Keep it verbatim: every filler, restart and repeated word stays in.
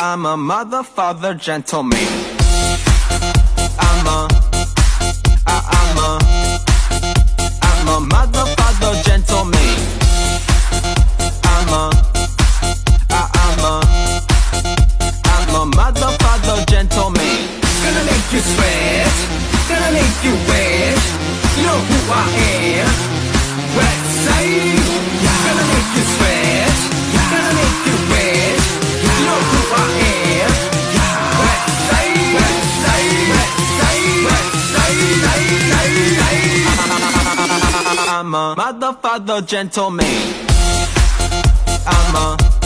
I'm a mother, father, gentleman. I'm a, I, I'm a, I'm a mother, father, gentleman. I'm a, I, I'm a, I'm a mother, father, gentleman. Gonna make you sweat, gonna make you wet. You know who I am. Westside. Gonna make you sweat, gonna make you wet. You know who I am. Westside, Westside, Westside, Westside. I'm a mother, father, gentleman. I'm a